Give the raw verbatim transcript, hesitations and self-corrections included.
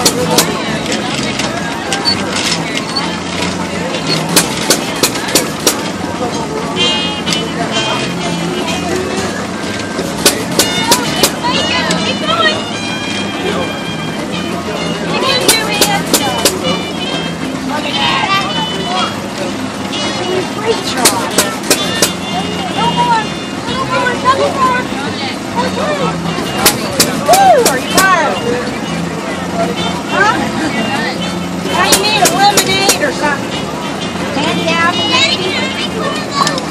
Great job. No more. No more. Double more. Okay. Woo! Are you tired? Huh? Now you need a lemonade or something. Hand down, maybe.